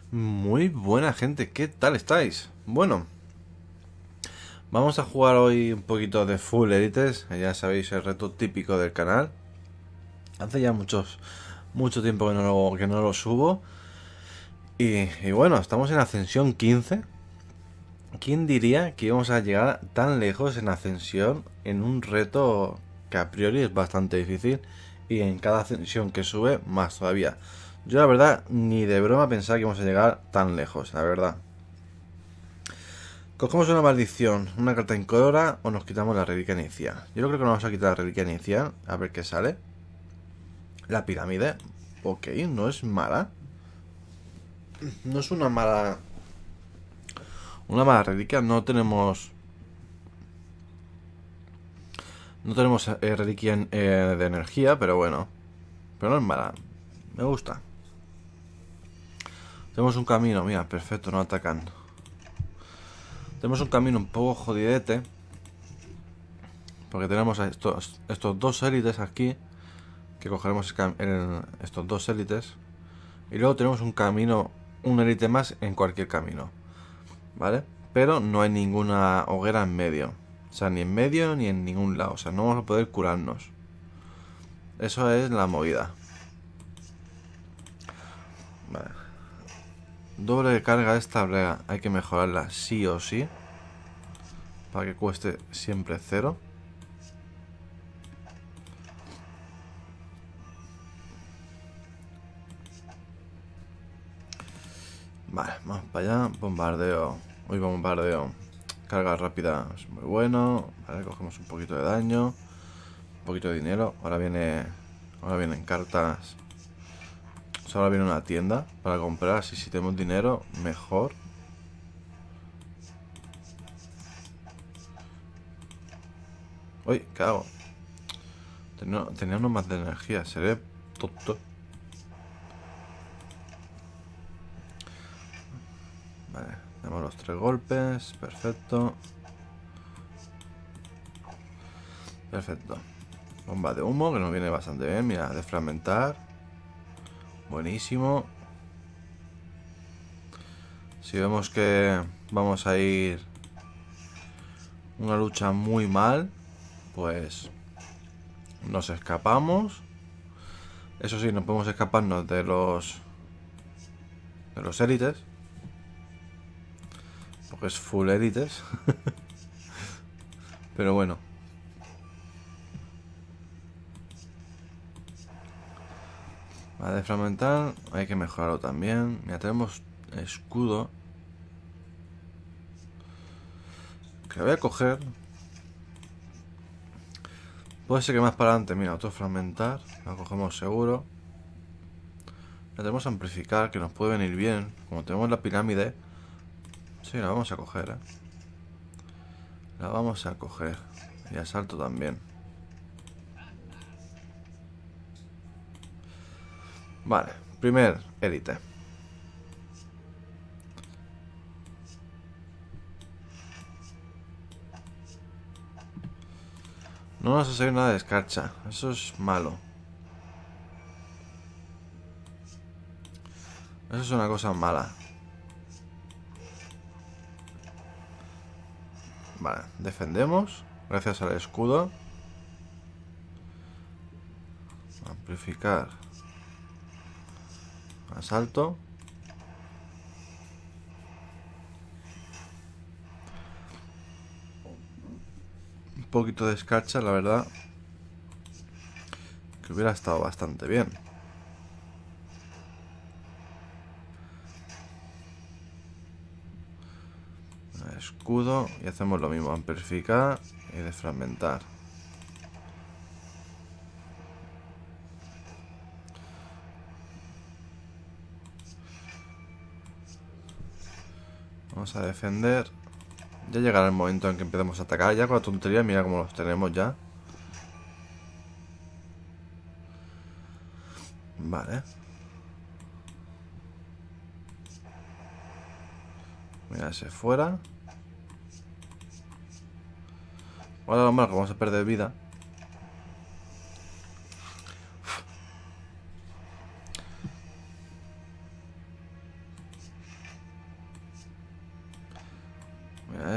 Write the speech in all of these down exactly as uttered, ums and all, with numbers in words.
Muy buena gente, ¿qué tal estáis? Bueno, vamos a jugar hoy un poquito de Full Elites, ya sabéis el reto típico del canal. Hace ya muchos, mucho tiempo que no lo, que no lo subo. Y, y bueno, estamos en Ascensión quince. ¿Quién diría que íbamos a llegar tan lejos en Ascensión en un reto que a priori es bastante difícil? Y en cada ascensión que sube, más todavía. Yo la verdad, ni de broma pensaba que íbamos a llegar tan lejos, la verdad. Cogemos una maldición, una carta incolora o nos quitamos la reliquia inicial. Yo creo que nos vamos a quitar la reliquia inicial, a ver qué sale. La pirámide, ok, no es mala. No es una mala... Una mala reliquia, no tenemos... No tenemos eh, reliquia eh, de energía, pero bueno. Pero no es mala, me gusta. Tenemos un camino, mira, perfecto, no atacan. Tenemos un camino un poco jodidete. Porque tenemos a estos, estos dos élites aquí. Que cogeremos el, estos dos élites. Y luego tenemos un camino, un élite más en cualquier camino. ¿Vale? Pero no hay ninguna hoguera en medio. O sea, ni en medio ni en ningún lado. O sea, no vamos a poder curarnos. Eso es la movida. Vale. Doble de carga de esta brea. Hay que mejorarla sí o sí. Para que cueste siempre cero. Vale, vamos para allá. Bombardeo. Uy, bombardeo. Carga rápida es muy bueno. Vale, cogemos un poquito de daño. Un poquito de dinero. Ahora viene. Ahora vienen cartas. O sea, ahora viene una tienda para comprar. Así si tenemos dinero, mejor. Uy, ¿qué hago? Tenía, tenía uno más de energía. Seré tonto. Vale, damos los tres golpes. Perfecto. Perfecto. Bomba de humo, que nos viene bastante bien. Mira, de fragmentar. Buenísimo. Si vemos que vamos a ir una lucha muy mal, pues nos escapamos. Eso sí, no podemos escaparnos de los de los élites, porque es full élites. Pero bueno. Vale, de fragmentar hay que mejorarlo también. Mira, tenemos escudo que voy a coger. Puede ser que más para adelante, mira, otro fragmentar. Lo cogemos seguro. Ya tenemos amplificar, que nos puede venir bien. Como tenemos la pirámide. Sí, la vamos a coger, eh. La vamos a coger. Y asalto también. Vale, primer élite. No nos ha salido nada de escarcha. Eso es malo. Eso es una cosa mala. Vale, defendemos. Gracias al escudo. Amplificar. Asalto. Un poquito de escarcha, la verdad. Que hubiera estado bastante bien. Escudo. Y hacemos lo mismo. Amplificar y desfragmentar. Vamos a defender. Ya llegará el momento en que empecemos a atacar. Ya con la tontería, mira cómo los tenemos ya. Vale. Mira ese fuera. Ahora lo malo que vamos a perder vida.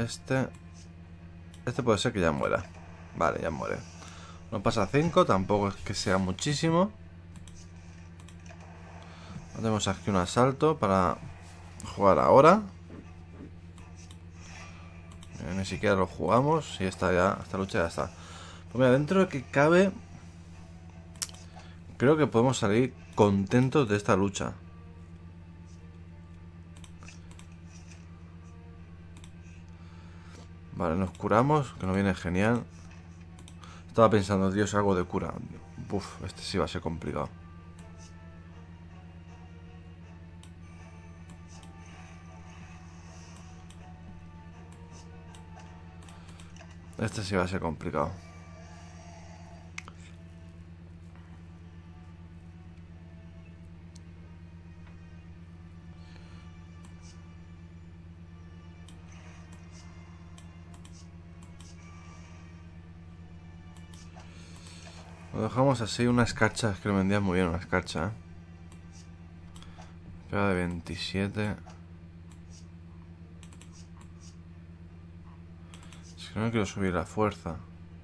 Este... Este puede ser que ya muera. Vale, ya muere. No pasa cinco, tampoco es que sea muchísimo. Tenemos aquí un asalto para jugar ahora. Eh, ni siquiera lo jugamos. Y esta ya, esta lucha ya está. Pues mira, dentro de que cabe, creo que podemos salir contentos de esta lucha. Vale, nos curamos, que nos viene genial. Estaba pensando, Dios, algo de cura. Uf, este sí va a ser complicado. Este sí va a ser complicado. Lo dejamos así, una escarcha, es que lo vendían muy bien una escarcha, ¿eh? Pega de veintisiete. Es que no quiero subir la fuerza.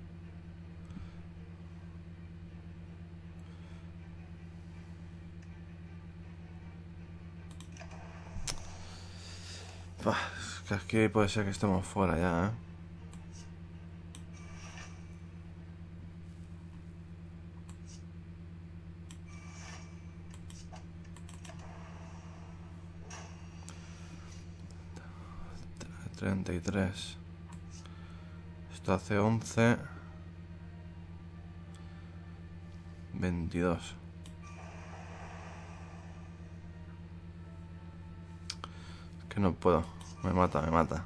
Bah, es que aquí puede ser que estemos fuera ya, ¿eh? treinta y tres. Esto hace once. veintidós. Es que no puedo. Me mata, me mata.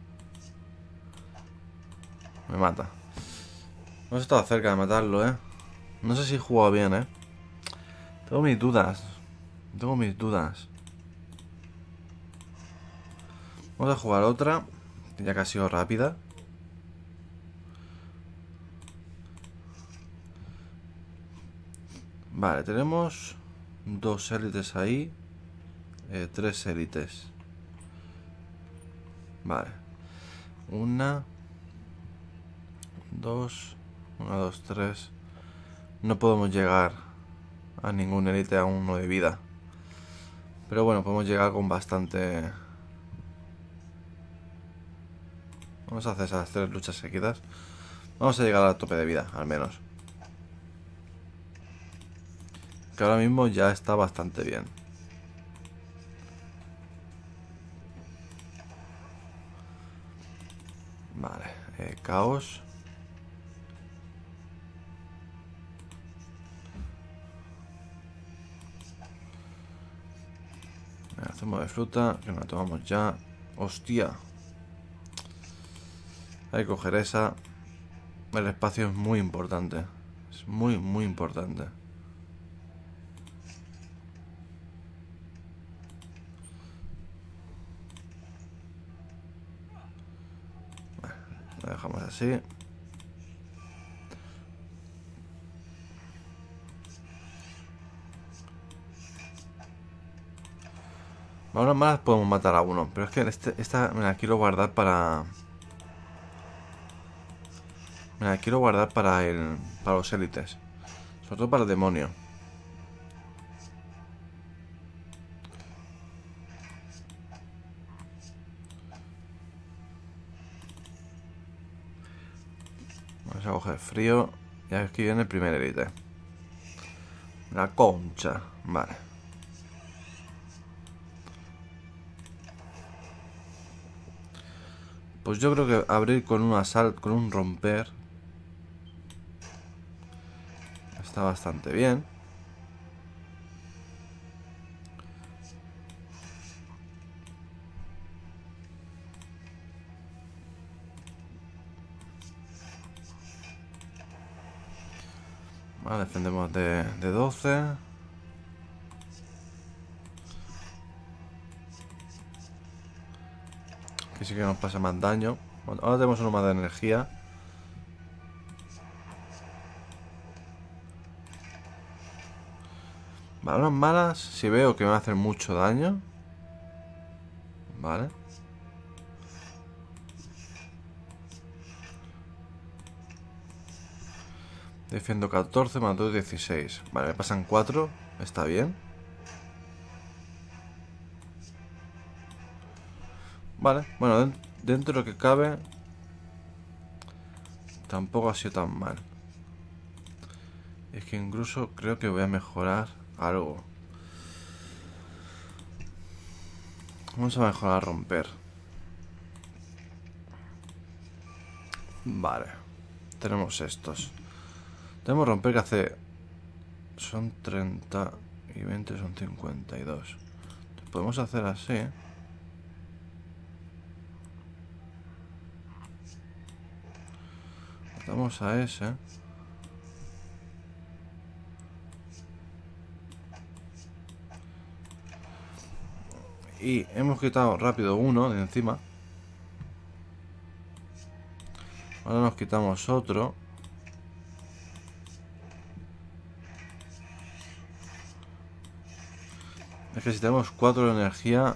Me mata. Hemos estado cerca de matarlo, ¿eh? No sé si he jugado bien, ¿eh? Tengo mis dudas. Tengo mis dudas. Vamos a jugar otra, ya que ha sido rápida. Vale, tenemos dos élites ahí. Eh, tres élites. Vale. Una. Dos. Una, dos, tres. No podemos llegar a ningún élite a uno de vida. Pero bueno, podemos llegar con bastante... Vamos a hacer esas tres luchas seguidas. Vamos a llegar al tope de vida, al menos. Que ahora mismo ya está bastante bien. Vale, eh, caos. Zumo de fruta, que nos la tomamos ya. Hostia. Hay que coger esa. El espacio es muy importante. Es muy, muy importante. Vale, lo dejamos así. Ahora más podemos matar a uno. Pero es que este, esta me la quiero guardar para... Me la quiero guardar para el... Para los élites. Sobre todo para el demonio. Vamos a coger frío. Y aquí viene el primer élite. La concha. Vale. Pues yo creo que abrir con un asalto, con un romper, está bastante bien. Vale, defendemos de, de doce. Que sí que nos pasa más daño. Bueno, ahora tenemos uno más de energía. Balonas malas, si veo que me va a hacer mucho daño. Vale. Defiendo catorce, más dos, dieciséis. Vale, me pasan cuatro. Está bien. Vale, bueno, dentro de lo que cabe tampoco ha sido tan mal. Es que incluso creo que voy a mejorar algo. Vamos a mejorar romper. Vale. Tenemos estos. Tenemos romper que hace... Son treinta y veinte son cincuenta y dos. Entonces podemos hacer así. Vamos a ese. Y hemos quitado rápido uno de encima. Ahora nos quitamos otro. Es que si tenemos cuatro de energía...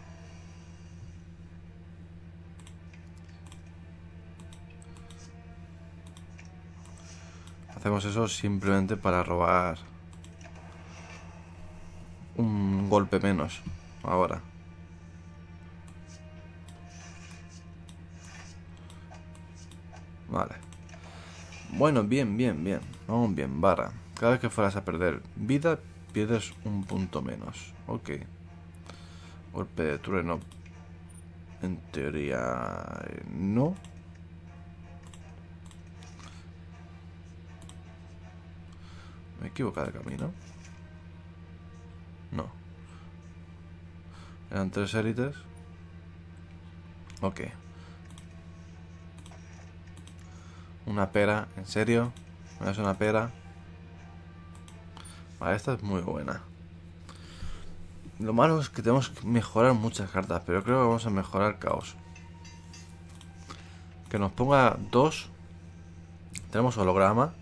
Hacemos eso simplemente para robar un golpe menos. Ahora. Vale. Bueno, bien, bien, bien. Vamos bien, barra. Cada vez que fueras a perder vida, pierdes un punto menos. Ok. Golpe de trueno. En teoría... no. ¿Me he equivocado de camino? No. Eran tres élites. Ok. Una pera, ¿en serio? ¿Me das una pera? Vale, esta es muy buena. Lo malo es que tenemos que mejorar muchas cartas, pero creo que vamos a mejorar caos. Que nos ponga dos. Tenemos holograma.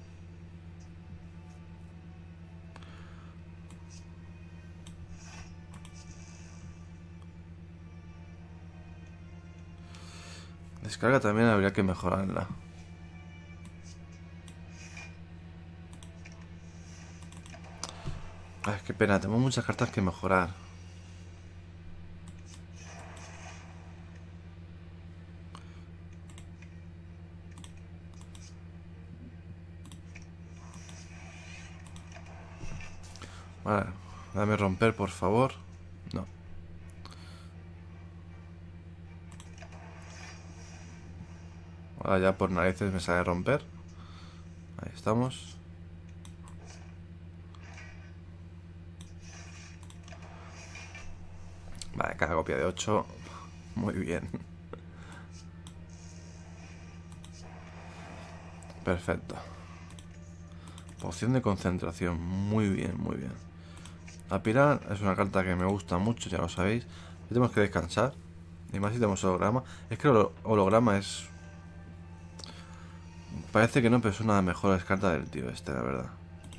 Descarga también habría que mejorarla. Ay, qué pena, tenemos muchas cartas que mejorar. Vale, dame romper, por favor. No. Ahora ya por narices me sale romper. Ahí estamos. Vale, cada copia de ocho. Muy bien. Perfecto. Poción de concentración. Muy bien, muy bien. La pilar es una carta que me gusta mucho, ya lo sabéis. Tenemos que descansar. Y más si tenemos holograma. Es que el holograma es... Parece que no, pero es una de las mejores cartas del tío este, la verdad.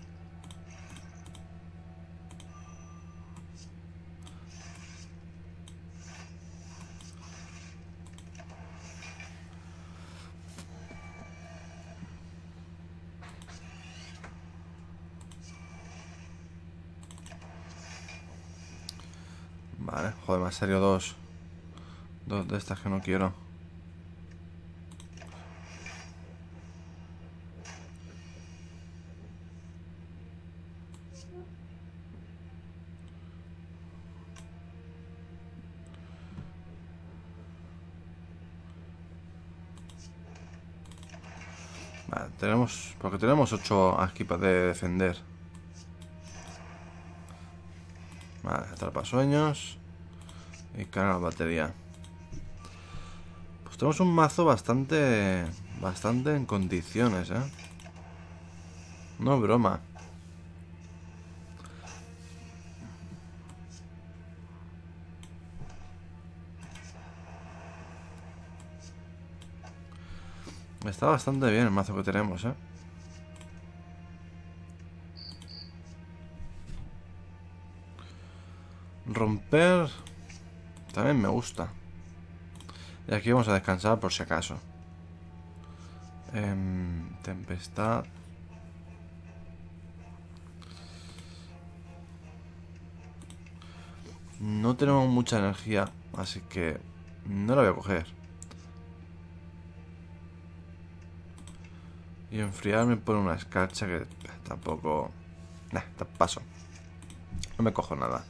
Vale, joder, me ha salido dos. Dos de estas que no quiero. Vale, tenemos... Porque tenemos ocho aquí para de defender. Vale, atrapasueños. Y carga la batería. Pues tenemos un mazo bastante... Bastante en condiciones, ¿eh? No es broma. Está bastante bien el mazo que tenemos, ¿eh? Romper... También me gusta. Y aquí vamos a descansar por si acaso. Eh, tempestad... No tenemos mucha energía, así que no la voy a coger. Y enfriarme por una escarcha que tampoco... Nah, paso. No me cojo nada.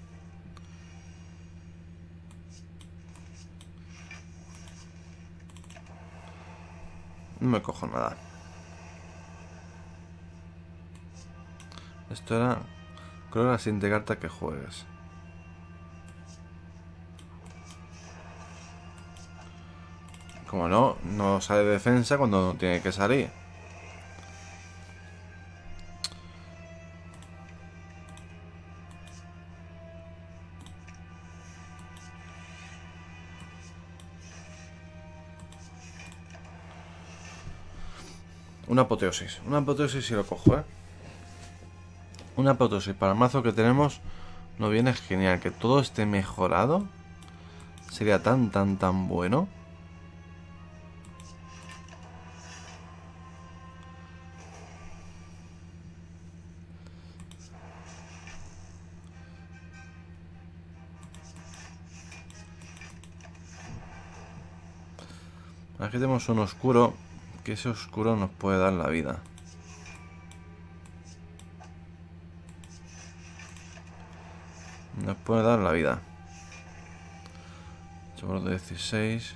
No me cojo nada. Esto era... Creo que la siguiente carta que juegues. Como no, no sale de defensa cuando no tiene que salir. Una apoteosis. Una apoteosis si lo cojo, ¿eh? Una apoteosis para el mazo que tenemos nos viene genial. Que todo esté mejorado sería tan, tan, tan bueno. Aquí tenemos un oscuro, que ese oscuro nos puede dar la vida. Nos puede dar la vida. Sobre dieciséis.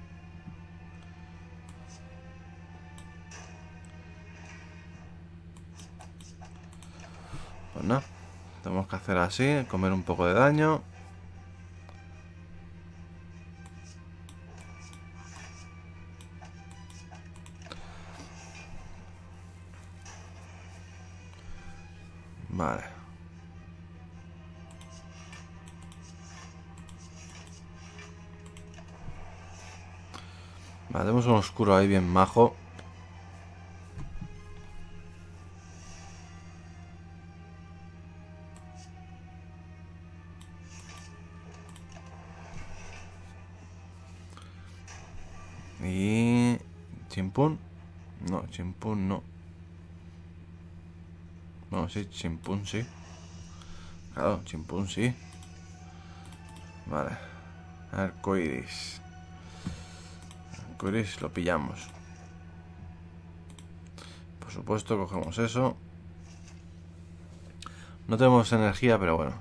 Pues nada, tenemos que hacer así, comer un poco de daño. Vale. Vale, tenemos un oscuro ahí bien majo. Y... Chimpún. No, chimpún no. No, sí, chimpún sí. Claro, chimpún sí. Vale. Arcoiris. Arcoiris lo pillamos. Por supuesto, cogemos eso. No tenemos energía, pero bueno.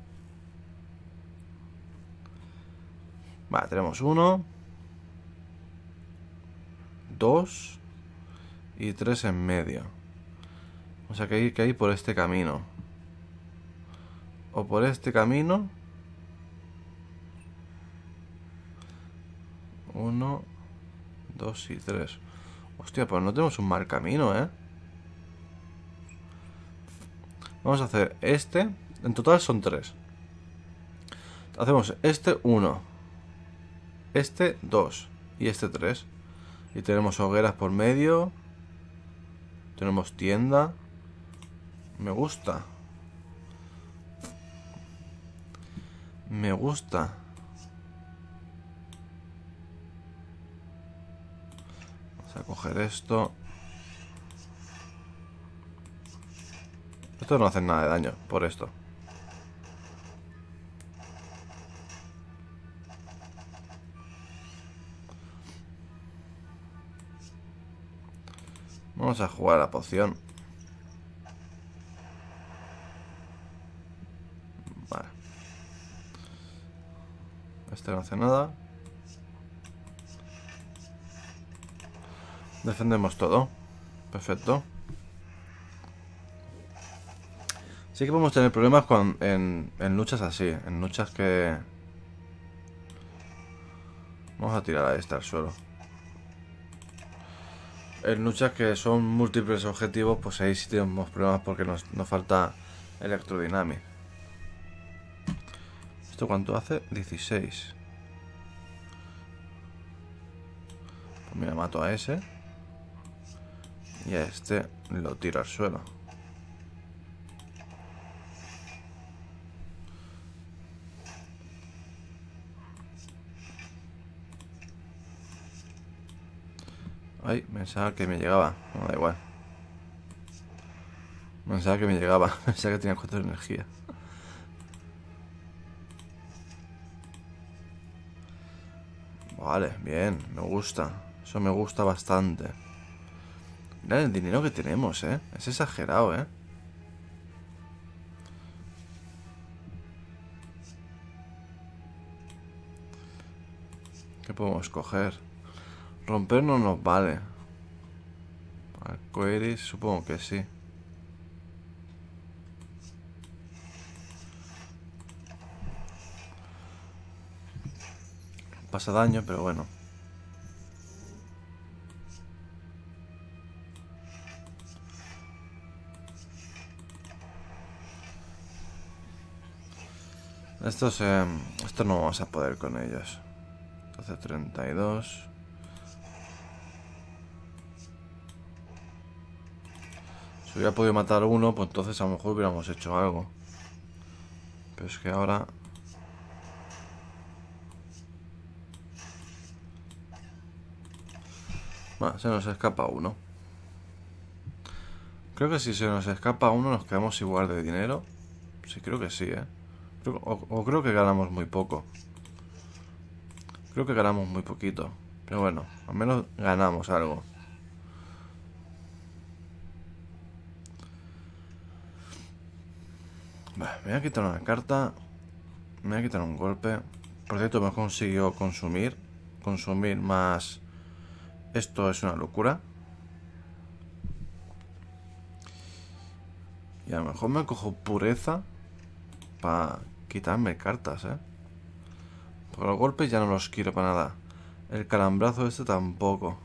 Vale, tenemos uno. Dos. Y tres en medio. O sea que hay que ir por este camino. O por este camino. Uno, dos y tres. Hostia, pues no tenemos un mal camino, ¿eh? Vamos a hacer este. En total son tres. Hacemos este uno. Este dos. Y este tres. Y tenemos hogueras por medio. Tenemos tienda. Me gusta. Me gusta. Vamos a coger esto. Esto no hace nada de daño por esto. Vamos a jugar a la poción. Vale. Este no hace nada. Defendemos todo. Perfecto. Sí que podemos tener problemas con, en, en luchas así. En luchas que... Vamos a tirar a esta al suelo. En luchas que son múltiples objetivos, pues ahí sí tenemos problemas porque nos, nos falta electrodinamia. ¿Esto cuánto hace? dieciséis. Pues mira, mato a ese. Y a este lo tiro al suelo. Ay, pensaba que me llegaba. No, da igual. Pensaba que me llegaba. Pensaba que tenía cuatro de energía. Vale, bien, me gusta. Eso me gusta bastante. Mirad el dinero que tenemos, ¿eh? Es exagerado, ¿eh? ¿Qué podemos coger? Romper no nos vale. Arcoiris, supongo que sí. Pasa daño, pero bueno. Estos, eh, estos no vamos a poder con ellos. Entonces treinta y dos. Si hubiera podido matar uno, pues entonces a lo mejor hubiéramos hecho algo. Pero es que ahora... Bueno, se nos escapa uno. Creo que si se nos escapa uno nos quedamos igual de dinero. Sí, creo que sí, ¿eh? Creo, o, o creo que ganamos muy poco. Creo que ganamos muy poquito. Pero bueno, al menos ganamos algo. Vale, me voy a quitar una carta. Me voy a quitar un golpe. Por cierto, me consiguió consumir. Consumir más... Esto es una locura. Y a lo mejor me cojo pureza para quitarme cartas, ¿eh? Porque los golpes ya no los quiero para nada. El calambrazo este tampoco.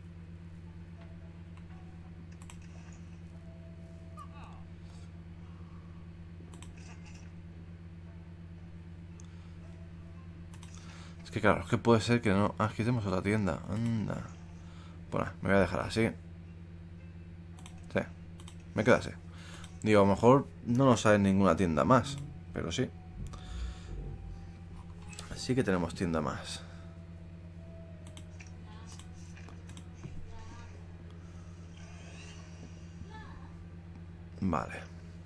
Es que claro, es que puede ser que no... Ah, es que tenemos otra tienda. Anda. Bueno, me voy a dejar así. Sí, me queda así. Digo, a lo mejor no nos sale ninguna tienda más. Pero sí. Sí que tenemos tienda más. Vale.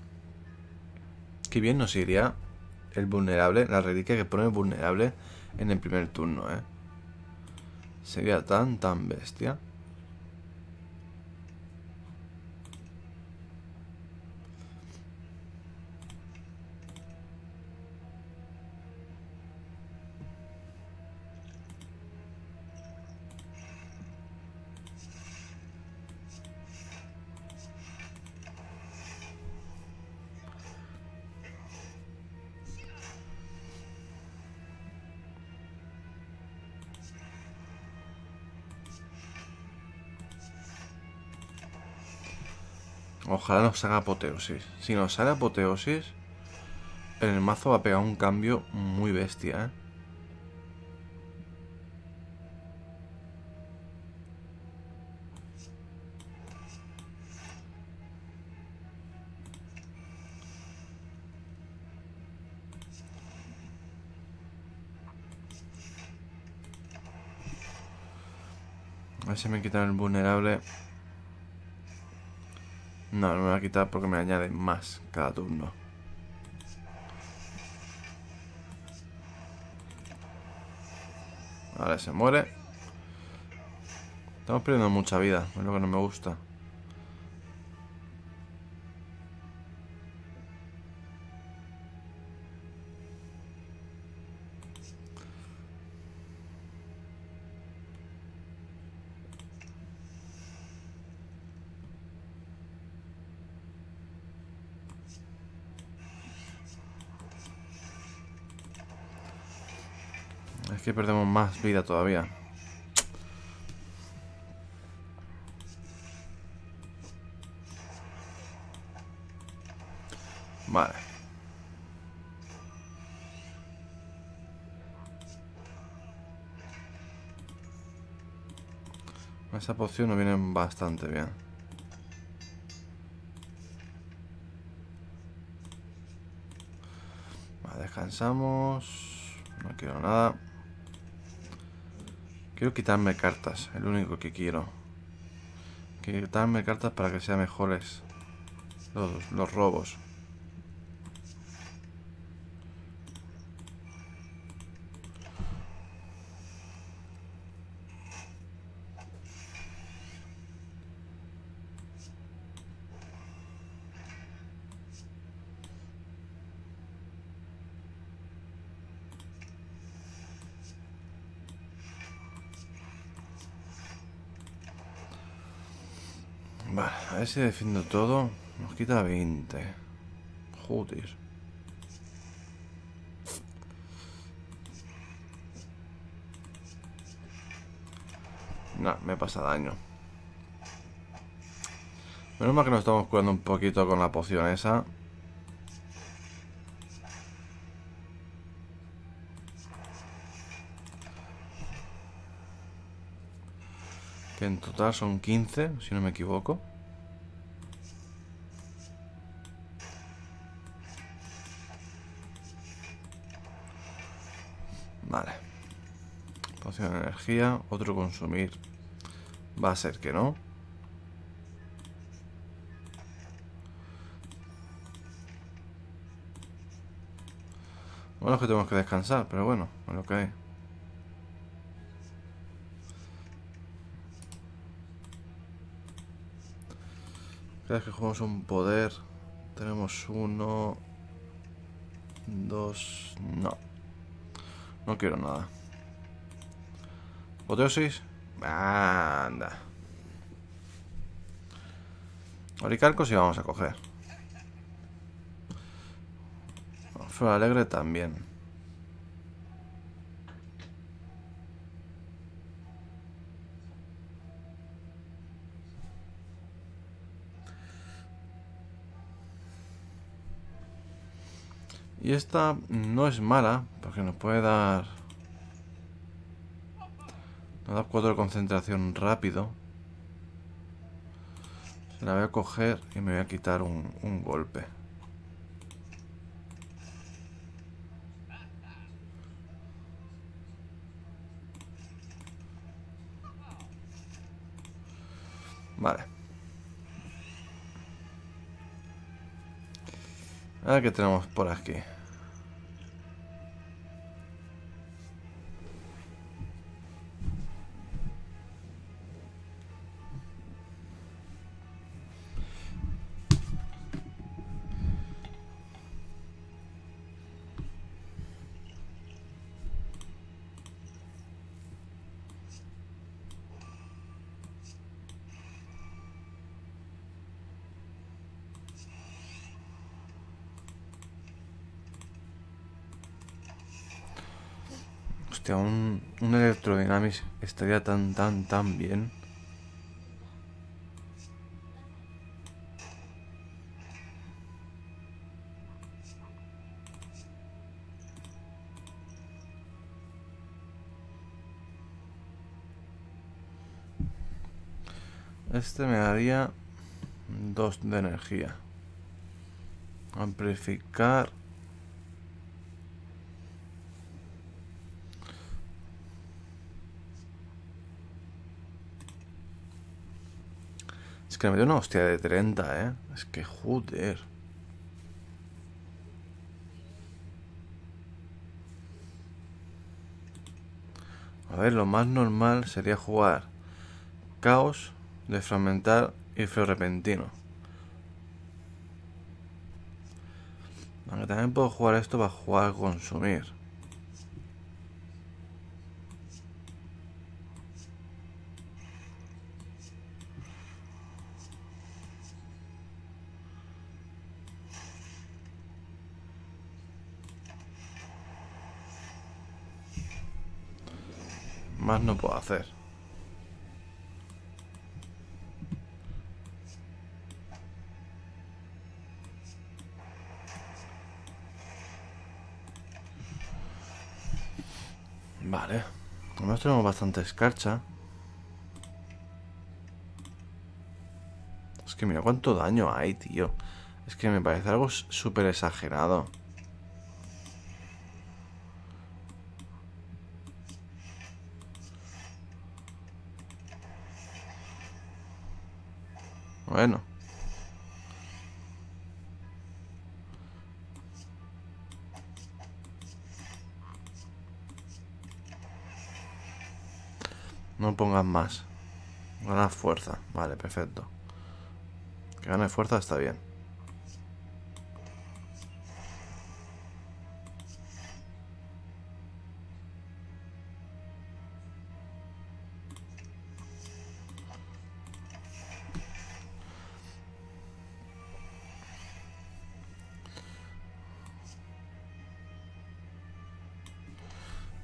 Qué bien nos iría el vulnerable, la reliquia que pone vulnerable en el primer turno, ¿eh? Sería tan, tan bestia. Ojalá nos haga apoteosis. Si nos sale apoteosis, en el mazo va a pegar un cambio muy bestia, ¿eh? A ver si me quitan el vulnerable. No, no me va a quitar porque me añade más cada turno. Ahora se muere. Estamos perdiendo mucha vida, es lo que no me gusta. Es que perdemos más vida todavía. Vale. Esa poción nos viene bastante bien. Vale, descansamos. No quiero nada. Quiero quitarme cartas, es lo único que quiero. Quiero quitarme cartas para que sean mejores los, los robos. Vale, a ver si defiendo todo. Nos quita veinte. Joder. No, me pasa daño. Menos mal que nos estamos curando un poquito con la poción esa. Que en total son quince, si no me equivoco. Vale. Poción de energía, otro consumir. Va a ser que no. Bueno, es que tenemos que descansar, pero bueno, es lo que hay. Cada vez que jugamos un poder, tenemos uno, dos, no. No quiero nada. Apoteosis. Anda. Oricalco sí vamos a coger. Flor alegre también. Y esta no es mala, porque nos puede dar... Nos da cuatro de concentración rápido. Se la voy a coger y me voy a quitar un, un golpe. Vale. A ver qué tenemos por aquí. Hostia, un, un Electrodynamics estaría tan, tan, tan bien. Este me daría dos de energía. Amplificar. Es que me dio una hostia de treinta, ¿eh? Es que joder. A ver, lo más normal sería jugar Caos, Desfragmentar y Frío Repentino. Aunque también puedo jugar esto para jugar Consumir. Más no puedo hacer. Vale. Además tenemos bastante escarcha. Es que mira cuánto daño hay, tío. Es que me parece algo súper exagerado. Bueno. No pongas más. Gana fuerza. Vale, perfecto. Que gane fuerza está bien.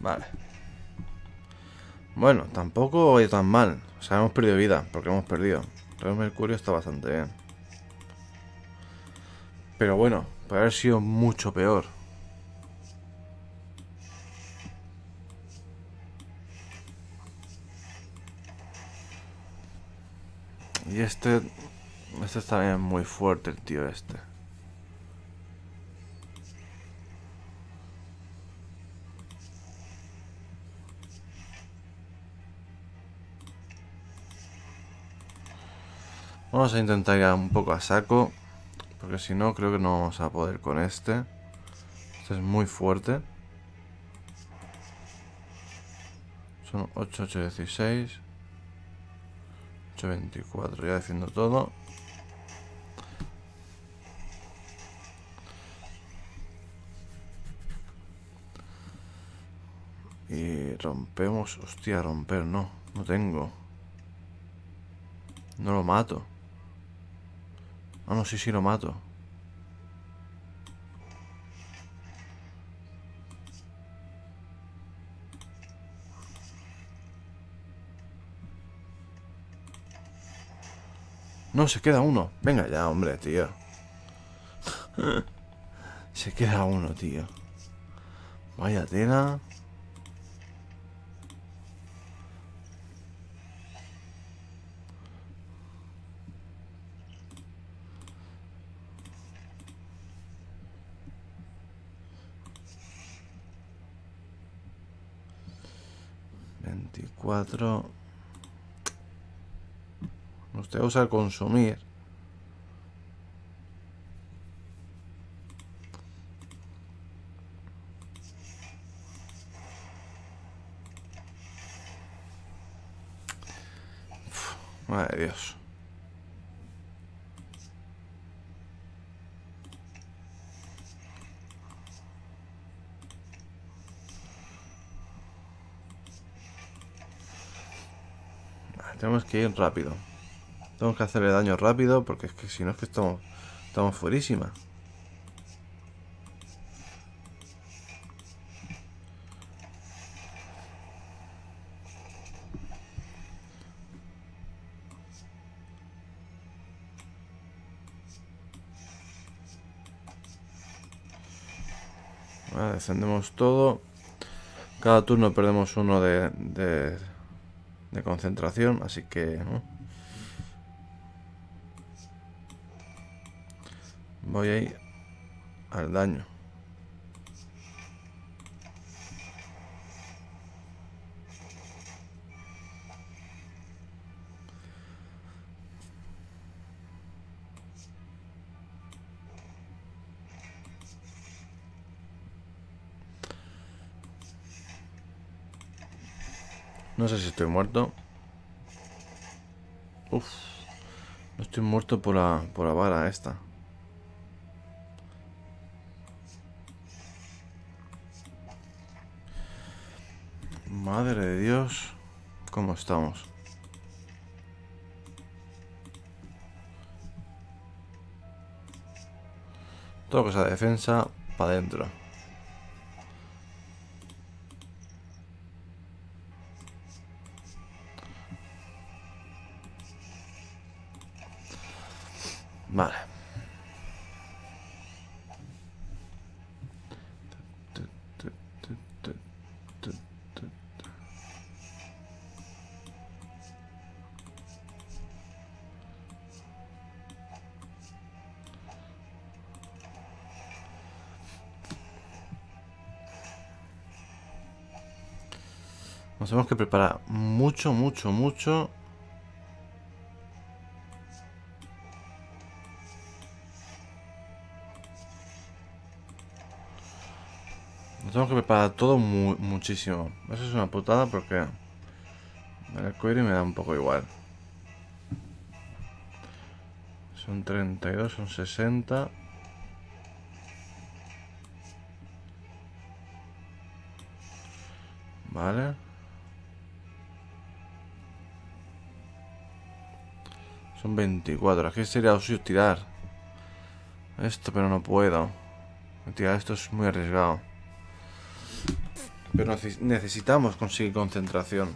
Vale. Bueno, tampoco voy tan mal. O sea, hemos perdido vida, porque hemos perdido. El mercurio está bastante bien. Pero bueno, puede haber sido mucho peor. Y este... Este está bien muy fuerte, el tío este. Vamos a intentar ir un poco a saco, porque si no creo que no vamos a poder con este. Este es muy fuerte. Son ocho, ocho, dieciséis. ocho, veinticuatro. Ya defiendo todo. Y rompemos... Hostia, romper no. No tengo. No lo mato. Ah, no, sí, sí lo mato. No, se queda uno. Venga ya, hombre, tío. Se queda uno, tío. Vaya tela. veinticuatro. Usted usa consumir. Uf, madre de Dios. Vale, tenemos que ir rápido. Tenemos que hacerle daño rápido, porque es que si no es que estamos, estamos fuerísima. Vale, defendemos todo. Cada turno perdemos uno de, de, de concentración, así que... ¿no? Voy a ir al daño. No sé si estoy muerto. Uf. No estoy muerto por la, por la vara esta. Madre de Dios. ¿Cómo estamos? Todo cosa de defensa para adentro. Vale. Nos tenemos que preparar mucho, mucho, mucho. Nos tenemos que preparar todo mu muchísimo. Eso es una putada porque el arcoíris me da un poco igual. Son treinta y dos, son sesenta. Vale. Son veinticuatro. Aquí sería suyo tirar esto, pero no puedo. Tirar esto es muy arriesgado. Pero necesitamos conseguir concentración.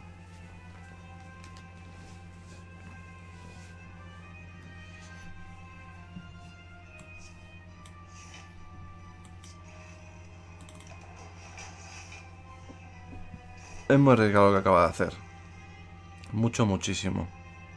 Es muy arriesgado lo que acaba de hacer. Mucho, muchísimo.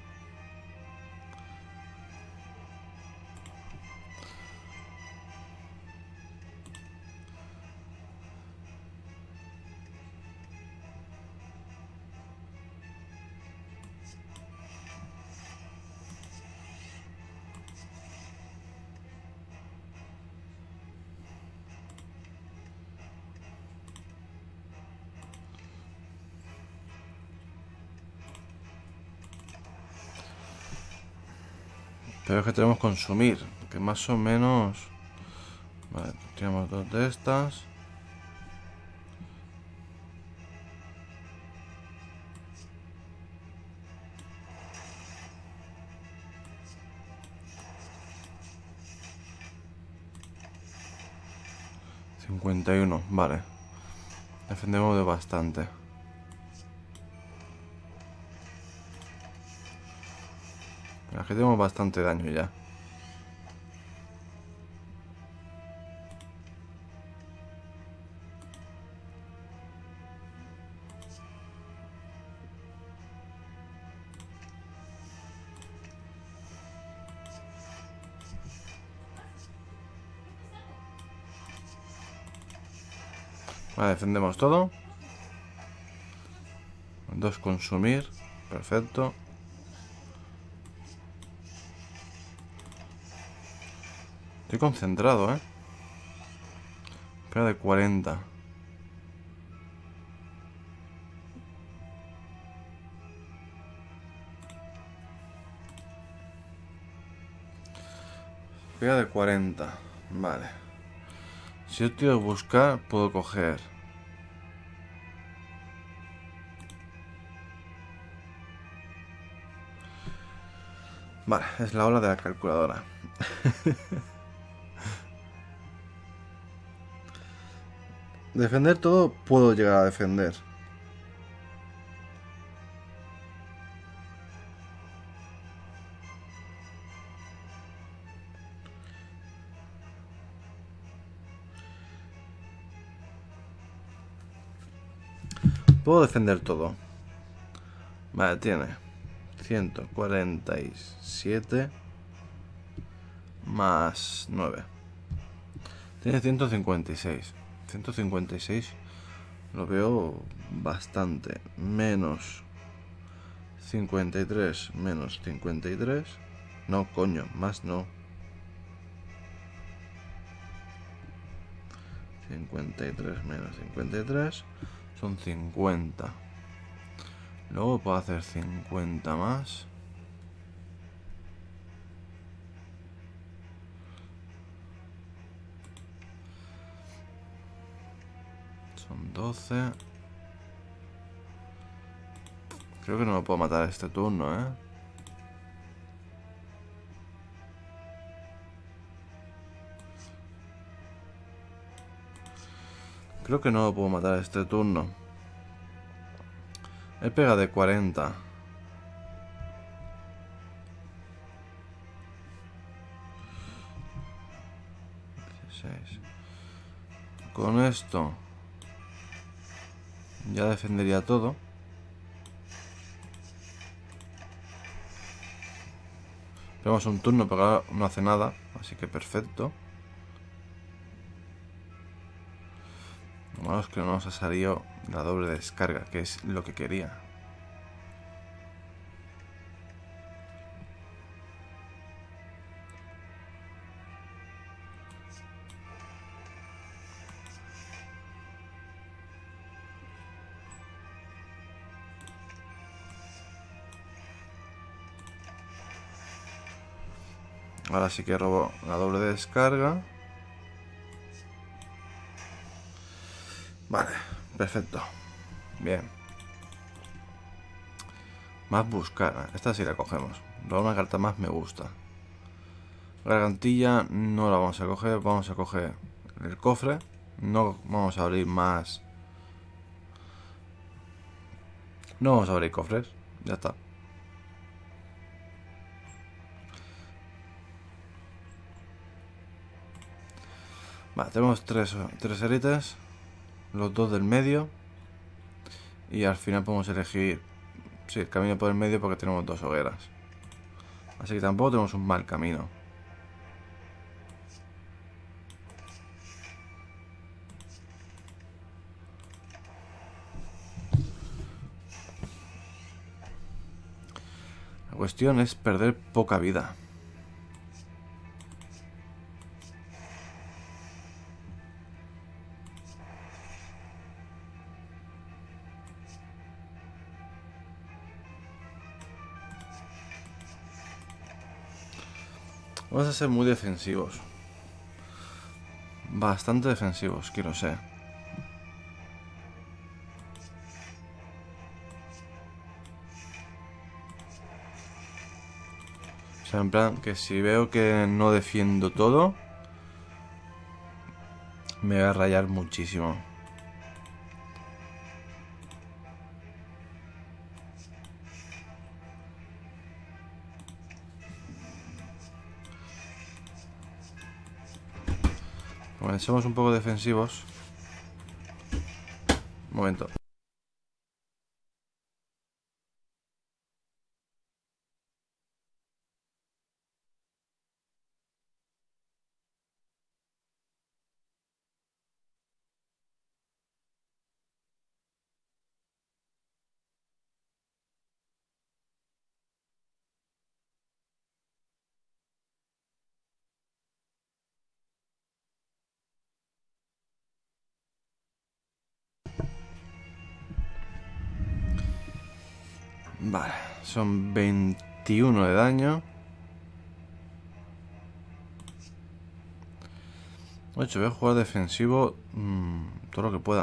Pero es que tenemos que consumir, que más o menos... Vale, tenemos dos de estas. cincuenta y uno, vale. Defendemos de bastante. Aquí tenemos bastante daño ya. Vale, defendemos todo. Dos consumir. Perfecto. Estoy concentrado, ¿eh? Pega de cuarenta. Pega de cuarenta. Vale. Si yo quiero buscar, puedo coger. Vale, es la hora de la calculadora. Defender todo, puedo llegar a defender. Puedo defender todo. Vale, tiene ciento cuarenta y siete más nueve. Tiene ciento cincuenta y seis. ciento cincuenta y seis lo veo bastante. Menos cincuenta y tres menos cincuenta y tres. No, coño, más no. cincuenta y tres menos cincuenta y tres son cincuenta. Luego puedo hacer cincuenta más. Son doce. Creo que no me puedo matar este turno, ¿eh? Creo que no lo puedo matar este turno. Él pega de cuarenta. dieciséis. Con esto ya defendería todo. Tenemos un turno, pero ahora no hace nada, así que perfecto. Lo malo es que no nos ha salido la doble descarga, que es lo que quería. Ahora sí que robo la doble descarga. Vale, perfecto. Bien. Más buscar. Esta sí la cogemos. Luego una carta más me gusta. Gargantilla no la vamos a coger. Vamos a coger el cofre. No vamos a abrir más No vamos a abrir cofres. Ya está. Vale, tenemos tres, tres élites. Los dos del medio. Y al final podemos elegir... Sí, el camino por el medio porque tenemos dos hogueras. Así que tampoco tenemos un mal camino. La cuestión es perder poca vida. Vamos a ser muy defensivos. Bastante defensivos, quiero ser. O sea, en plan, que si veo que no defiendo todo, me voy a rayar muchísimo. Bueno, somos un poco defensivos. Un momento. Vale, son veintiuno de daño. ocho, voy a jugar defensivo mmm, todo lo que pueda.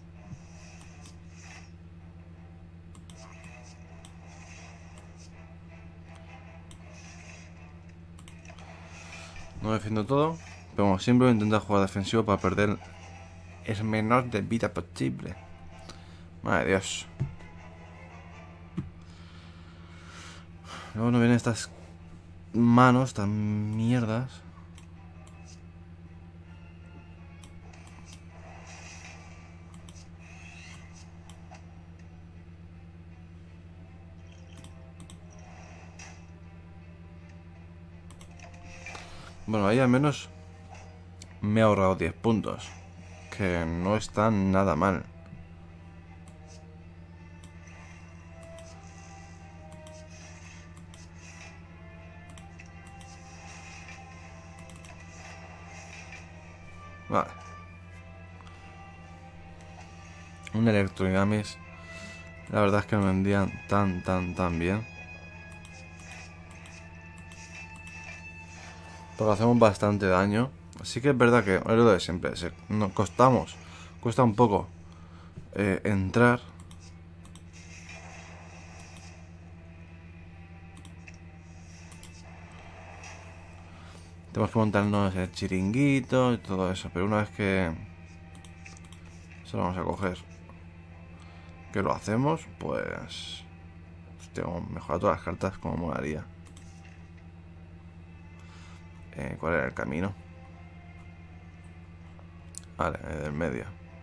No defiendo todo, pero como siempre voy a intentar jugar defensivo para perder el menor de vida posible. Madre Dios. Luego no vienen estas manos tan mierdas. Bueno, ahí al menos me he ahorrado diez puntos. Que no está nada mal. Vale. Un Electrogamis. La verdad es que no vendían tan, tan, tan bien. Porque hacemos bastante daño. Así que es verdad que es lo de siempre. Nos costamos. Cuesta un poco eh, entrar. Tenemos que montarnos el chiringuito y todo eso. Pero una vez que se lo vamos a coger, que lo hacemos, pues tengo mejorado todas las cartas como molaría. Eh, ¿Cuál era el camino? Vale, el del medio.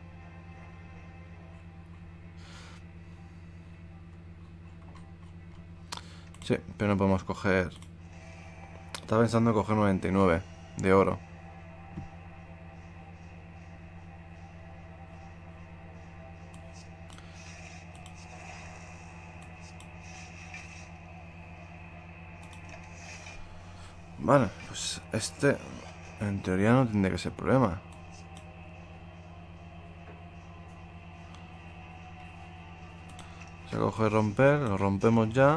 Sí, pero no podemos coger. Estaba pensando en coger noventa y nueve de oro. Vale, pues este en teoría no tendría que ser problema. Se coge romper, lo rompemos ya.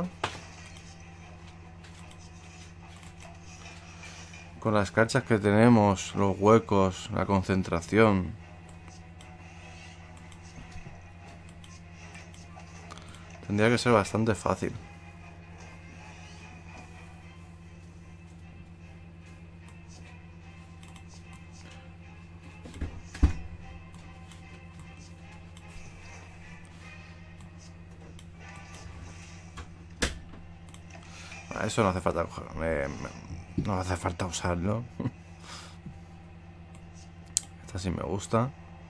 Con las cachas que tenemos, los huecos, la concentración. Tendría que ser bastante fácil. Eso no hace falta coger. Eh, no hace falta usarlo. Esta sí me gusta.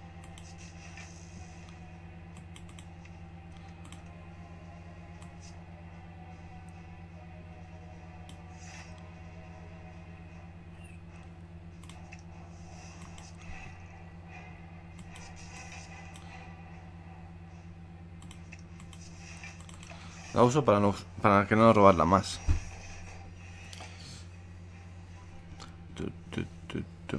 La uso para, no, para que no robarla más. Tu, tu, tu, tu.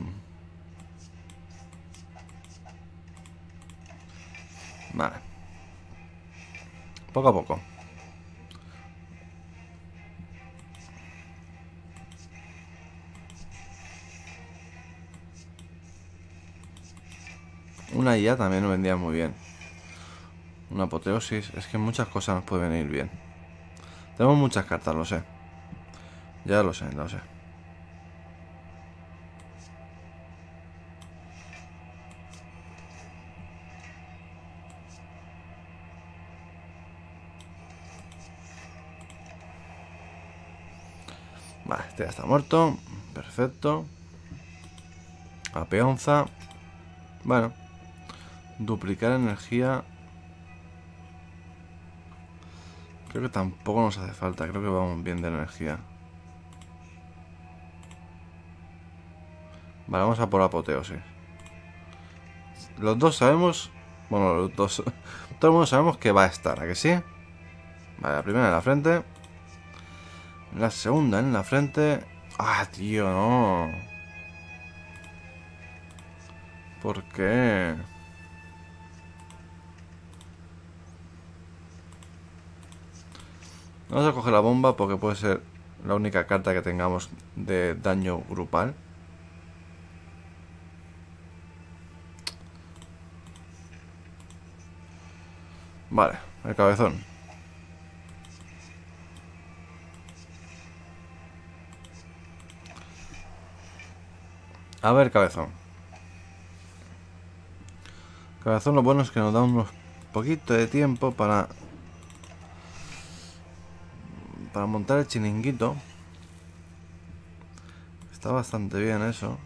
Vale. Poco a poco. Una I A también nos vendría muy bien. Una apoteosis. Es que muchas cosas nos pueden venir bien. Tenemos muchas cartas, lo sé. Ya lo sé, lo sé. Vale, este ya está muerto. Perfecto. A peonza. Bueno. Duplicar energía. Creo que tampoco nos hace falta. Creo que vamos bien de energía. Vale, vamos a por apoteosis. Los dos sabemos... Bueno, los dos... Todo el mundo sabemos que va a estar, ¿a que sí? Vale, la primera en la frente. La segunda en la frente. Ah, tío, no. ¿Por qué? Vamos a coger la bomba porque puede ser la única carta que tengamos de daño grupal. Vale, el cabezón. A ver, cabezón. Cabezón, lo bueno es que nos da unos poquito de tiempo para... Para montar el chiringuito. Está bastante bien eso.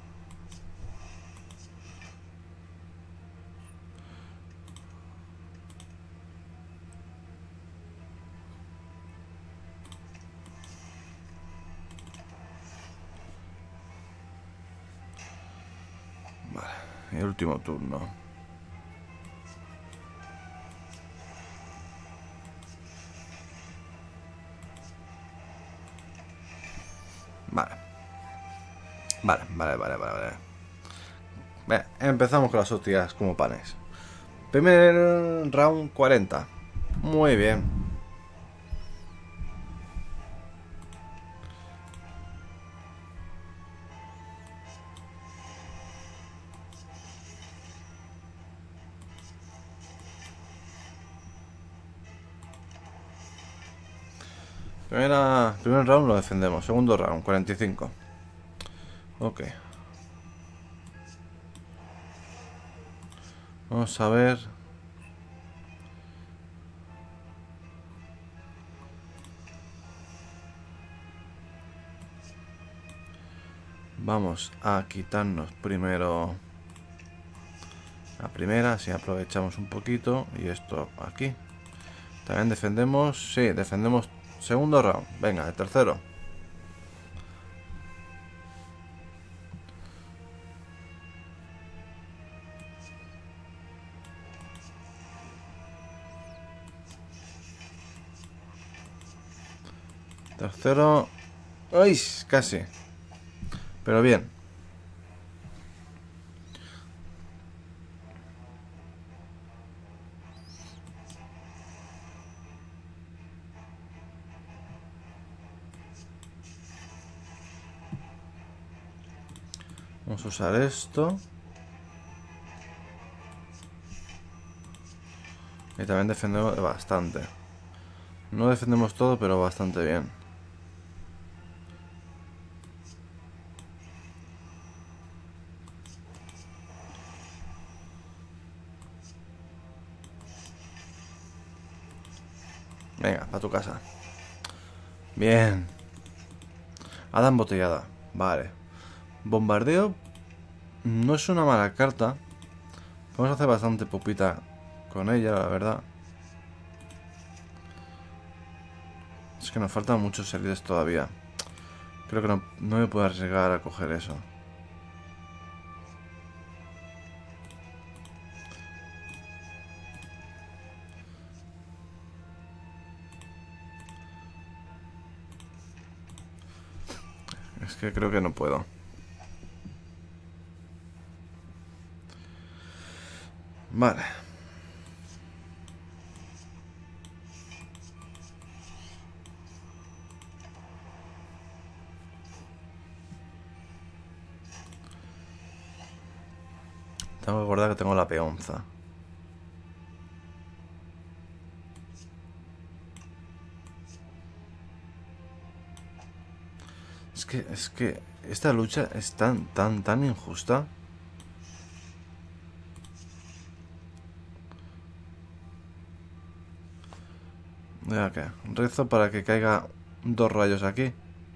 Vale, el último turno. Vale. Vale, vale, vale, vale, vale. Bien, empezamos con las hostias como panes. Primer round cuarenta. Muy bien. Primera, primer round lo defendemos. Segundo round, cuarenta y cinco. Ok. Vamos a ver. Vamos a quitarnos primero la primera, así aprovechamos un poquito. Y esto aquí. También defendemos. Sí, defendemos segundo round. Venga, el tercero. Tercero. ¡Ay! Casi. Pero bien. Vamos a usar esto. Y también defendemos bastante. No defendemos todo, pero bastante bien. Venga, para tu casa. Bien. Hada embotellada. Vale. Bombardeo no es una mala carta. Vamos a hacer bastante pupita con ella, la verdad. Es que nos faltan muchos heridos todavía. Creo que no, no me puedo arriesgar a coger eso. Es que creo que no puedo. Vale. Tengo que recordar que tengo la peonza. Es que, es que esta lucha es tan, tan, tan injusta. Ya que rezo para que caiga dos rayos aquí.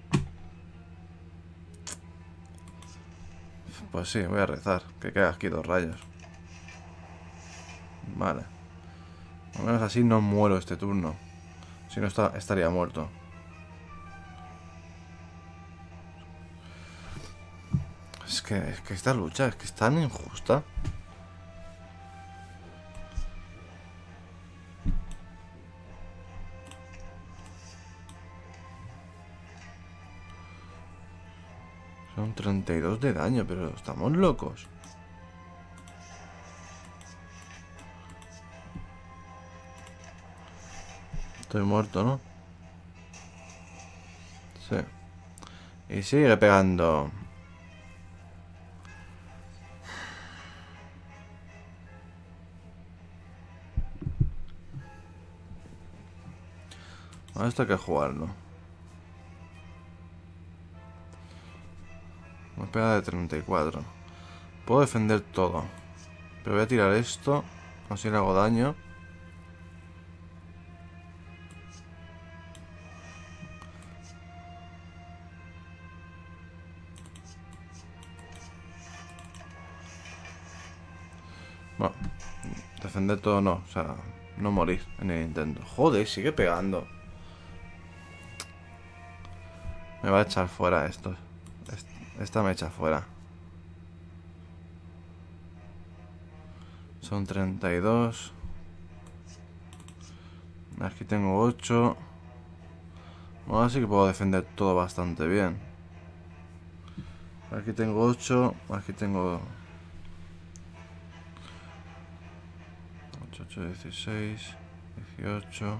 Pues sí, voy a rezar que caiga aquí dos rayos. Vale. Al menos así no muero este turno. Si no, está, estaría muerto. Es que, es que esta lucha es que es tan injusta. Son treinta y dos de daño, pero estamos locos. Estoy muerto, ¿no? Sí. Y sigue pegando. A esto hay que jugarlo. Me pega de treinta y cuatro. Puedo defender todo. Pero voy a tirar esto. Así le hago daño. Bueno, defender todo no. O sea, no morir en el intento. Joder, sigue pegando. Me va a echar fuera esto. Esta me echa fuera. Son treinta y dos. Aquí tengo ocho. Ahora sí que puedo defender todo bastante bien. Aquí tengo ocho. Aquí tengo ocho, ocho, dieciséis, dieciocho.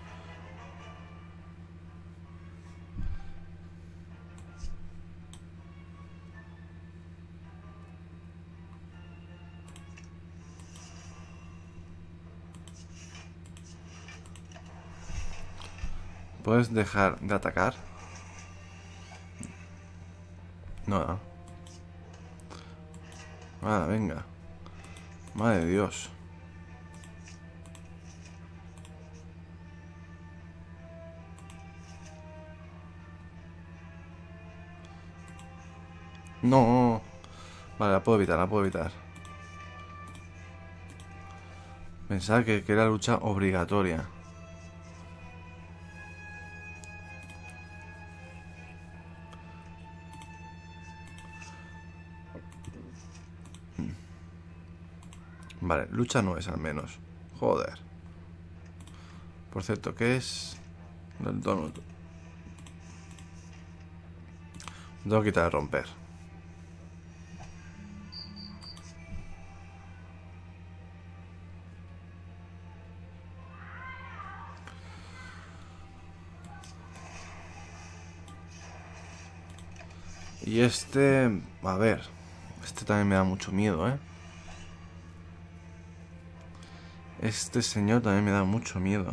¿Puedes dejar de atacar? No, no. Ah, venga. Madre de Dios. No. Vale, la puedo evitar, la puedo evitar. Pensaba que, que era lucha obligatoria. Vale, lucha no es al menos. Joder. Por cierto, ¿qué es? El donut. Tengo que quitar el romper. Y este... A ver. Este también me da mucho miedo, ¿eh? Este señor también me da mucho miedo.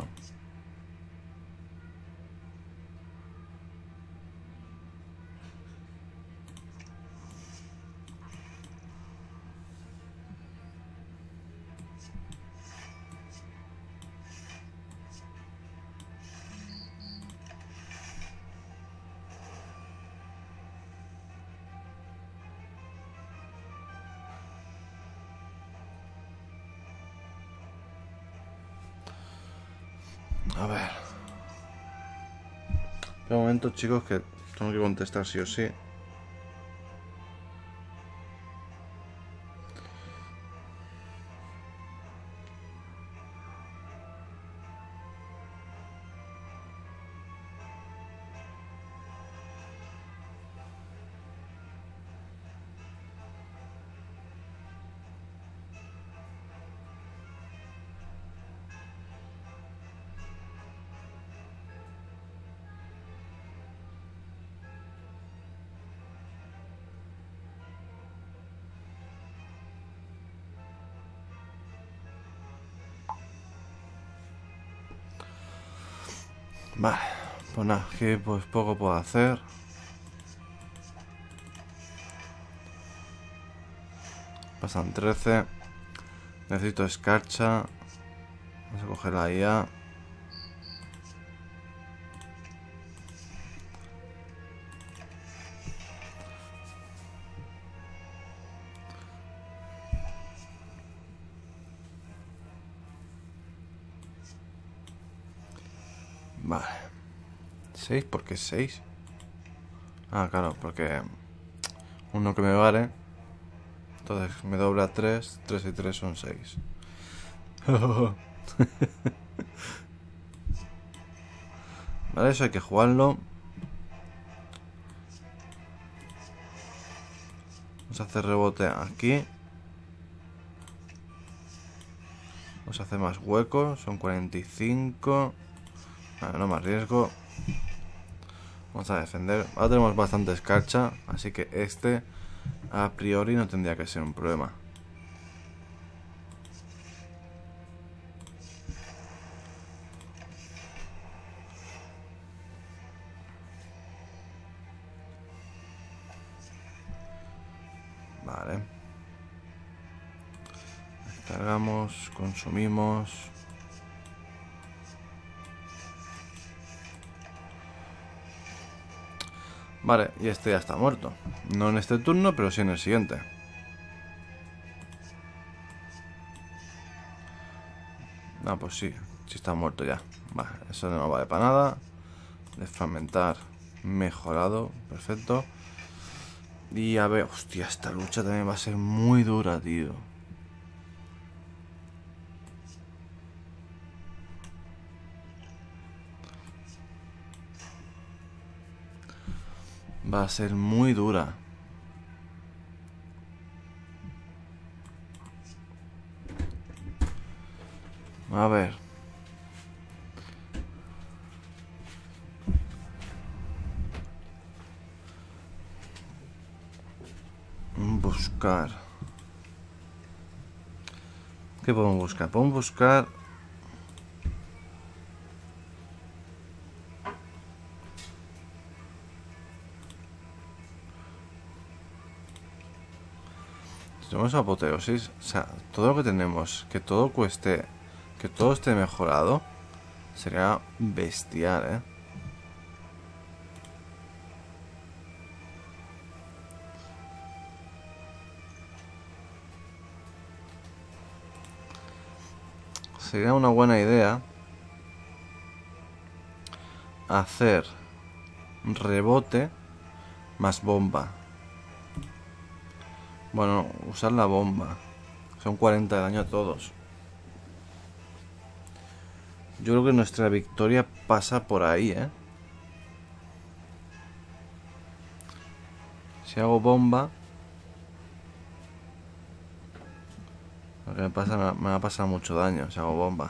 A ver. Un momento, chicos, que tengo que contestar sí o sí. Vale, pues nada, aquí pues poco puedo hacer. Pasan trece. Necesito escarcha. Vamos a coger la I A. Vale. ¿seis? ¿Por qué seis? Ah, claro, porque uno que me vale. Entonces me dobla tres. tres y tres son seis. Vale, eso hay que jugarlo. Vamos a hacer rebote aquí. Vamos a hacer más huecos. Son cuarenta y cinco. Vale, no me arriesgo. Vamos a defender. Ahora tenemos bastante escarcha, así que este a priori no tendría que ser un problema. Vale. Cargamos, consumimos. Vale, y este ya está muerto. No en este turno, pero sí en el siguiente. No, pues sí, sí está muerto ya. Vale, eso no vale para nada. Desfragmentar mejorado, perfecto. Y a ver, hostia, esta lucha también va a ser muy dura, tío. Va a ser muy dura. A ver. Buscar. ¿Qué podemos buscar? Podemos buscar... Si tenemos apoteosis, o sea, todo lo que tenemos, que todo cueste, que todo esté mejorado, sería bestial, ¿eh? Sería una buena idea hacer rebote más bomba. Bueno, usar la bomba. Son cuarenta de daño a todos. Yo creo que nuestra victoria pasa por ahí, ¿eh? Si hago bomba... Lo que me pasa, me va a pasar mucho daño si hago bomba.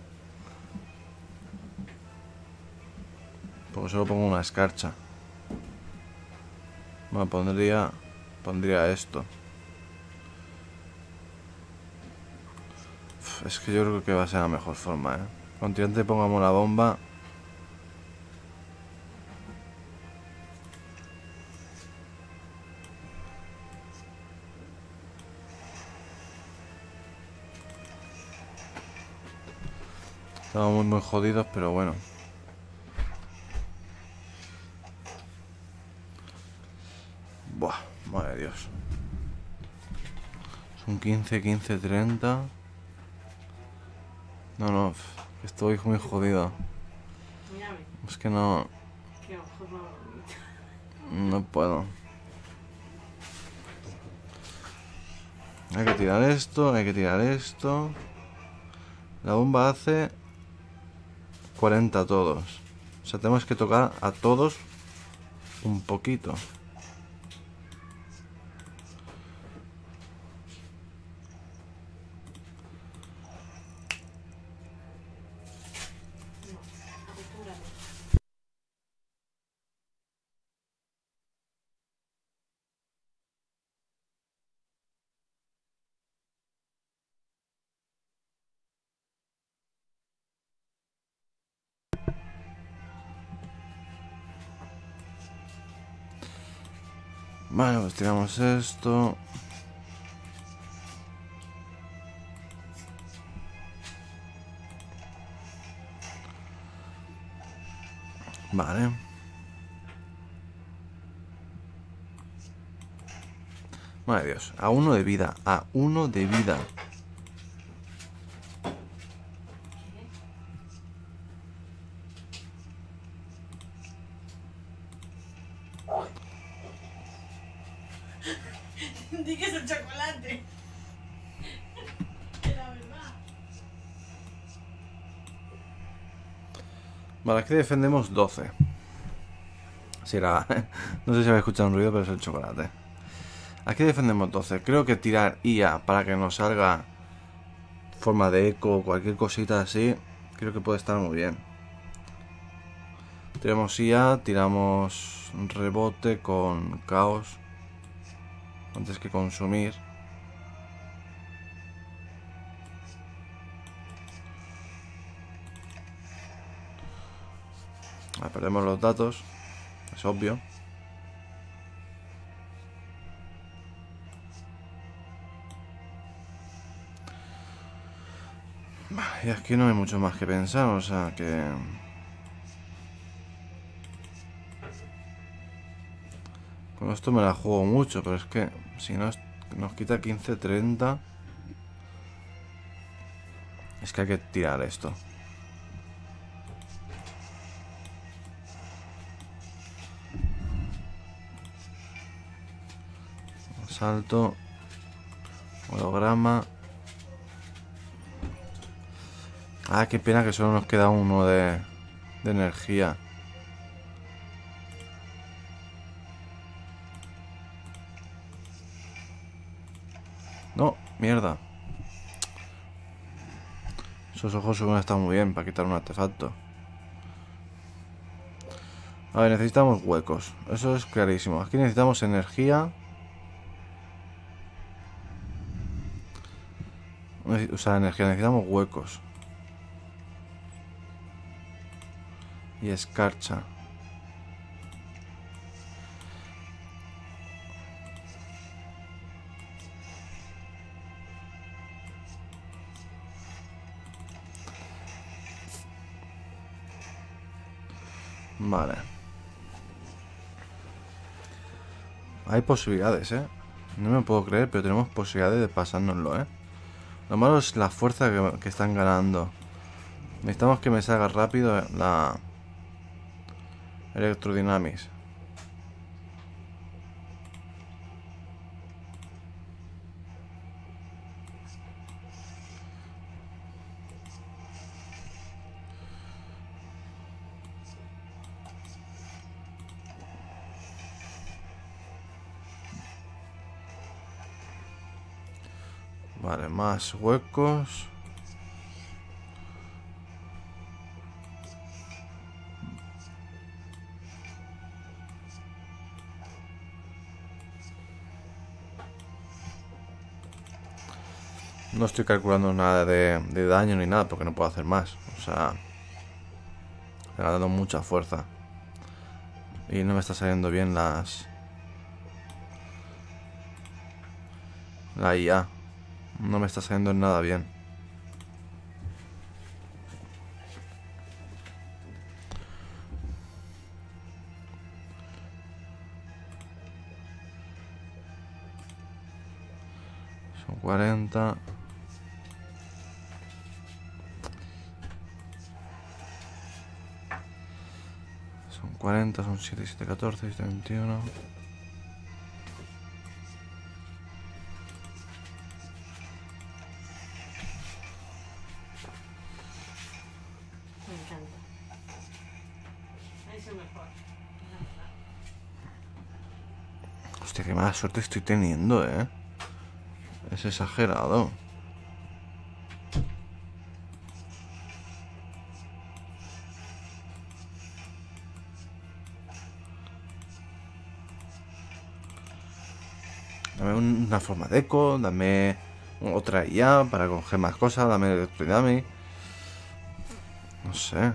Porque solo pongo una escarcha. Bueno, pondría... Pondría esto. Uf, es que yo creo que va a ser la mejor forma, ¿eh? Continuamente pongamos la bomba. Estamos muy muy jodidos, pero bueno. Buah, madre de Dios. Son quince, quince, treinta. No, no, estoy muy jodido. Mírame. Es que no... Qué ojos más bonitos. No puedo. Hay que tirar esto, hay que tirar esto. La bomba hace cuarenta a todos. O sea, tenemos que tocar a todos un poquito. Vale, pues tiramos esto. Vale. Madre Dios, a uno de vida, a uno de vida. Di que es el chocolate. Es la verdad. Vale, aquí defendemos doce. Si era... No sé si habéis escuchado un ruido, pero es el chocolate. Aquí defendemos doce. Creo que tirar I A para que nos salga forma de eco o cualquier cosita así, creo que puede estar muy bien. Tiramos I A, tiramos rebote con caos antes que consumir. Ah, perdemos los datos, es obvio. Y aquí no hay mucho más que pensar, o sea que... Con esto me la juego mucho, pero es que si nos, nos quita quince treinta... Es que hay que tirar esto. Salto. Holograma. Ah, qué pena que solo nos queda uno de, de energía. No, mierda. Esos ojos hubieran estado muy bien para quitar un artefacto. A ver, necesitamos huecos. Eso es clarísimo. Aquí necesitamos energía. O sea, energía, necesitamos huecos. Y escarcha. Vale. Hay posibilidades, ¿eh? No me puedo creer, pero tenemos posibilidades de pasárnoslo, ¿eh? Lo malo es la fuerza que, que están ganando. Necesitamos que me salga rápido la Electrodynamics. Vale, más huecos. No estoy calculando nada de, de daño ni nada porque no puedo hacer más. O sea, me ha dado mucha fuerza. Y no me está saliendo bien las... La I A. No me está saliendo nada bien. Son cuarenta. Son cuarenta, son siete, siete, catorce, siete, veintiuno. Me encanta. Es el mejor. Hostia, qué mala suerte estoy teniendo, eh. Es exagerado. Dame una forma de eco, dame otra I A para coger más cosas, dame Electrodynamic. No sé.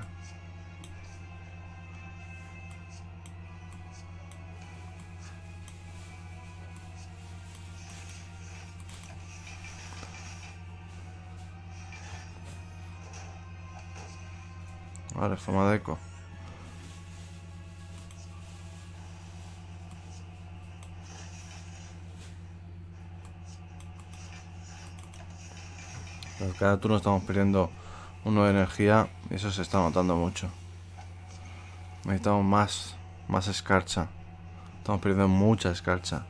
Vale, forma de eco. Pero cada turno estamos perdiendo uno de energía y eso se está notando mucho. Necesitamos más, más escarcha. Estamos perdiendo mucha escarcha.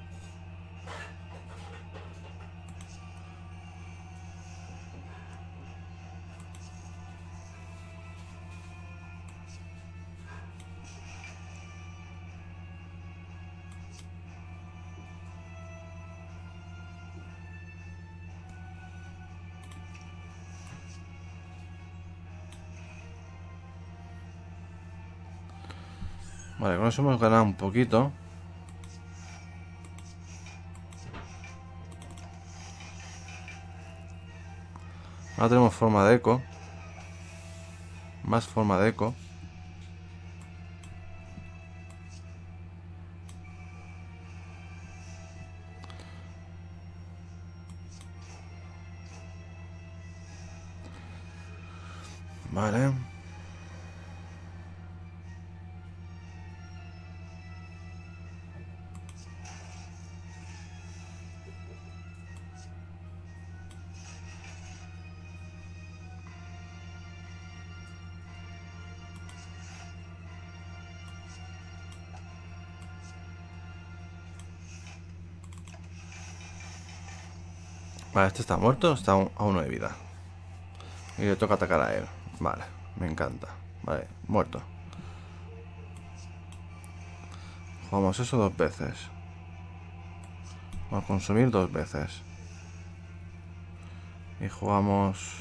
Vale, con eso hemos ganado un poquito. Ahora tenemos forma de eco. Más forma de eco. Vale. Vale, este está muerto, está a uno de vida. Y le toca atacar a él. Vale, me encanta. Vale, muerto. Jugamos eso dos veces. Vamos a consumir dos veces. Y jugamos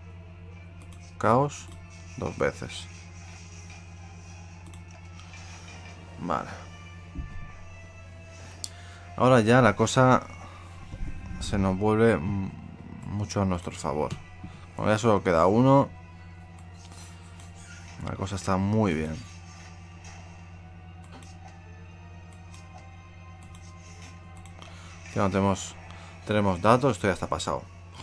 caos dos veces. Vale. Ahora ya la cosa se nos vuelve mucho a nuestro favor. Bueno, ya solo queda uno. La cosa está muy bien. Ya no tenemos, tenemos datos, esto ya está pasado.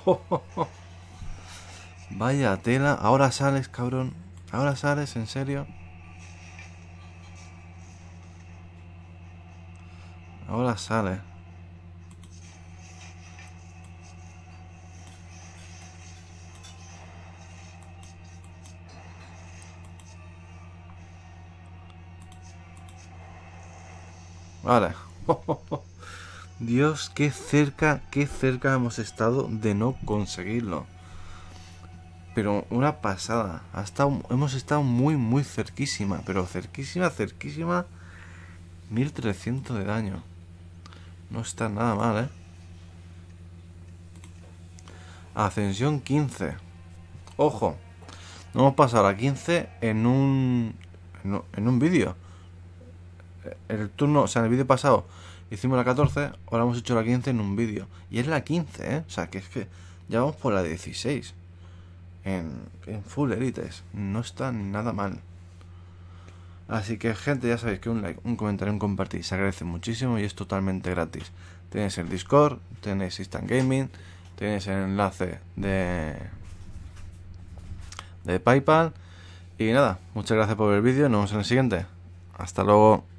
Vaya tela. Ahora sales, cabrón. Ahora sales, ¿en serio? Ahora sale. Vale. Dios, qué cerca, qué cerca hemos estado de no conseguirlo. Pero una pasada. Ha estado, hemos estado muy, muy cerquísima. Pero cerquísima, cerquísima. mil trescientos de daño. No está nada mal, ¿eh? Ascensión quince. Ojo. No hemos pasado a quince en un... En un, en un vídeo. El turno, o sea, en el vídeo pasado hicimos la catorce, ahora hemos hecho la quince en un vídeo. Y es la quince, ¿eh? O sea, que es que ya vamos por la dieciséis. En, en Full Elites. No está nada mal. Así que, gente, ya sabéis que un like, un comentario, un compartir se agradece muchísimo y es totalmente gratis. Tenéis el Discord, tenéis Instant Gaming, tenéis el enlace de, de PayPal. Y nada, muchas gracias por ver el vídeo. Nos vemos en el siguiente. Hasta luego.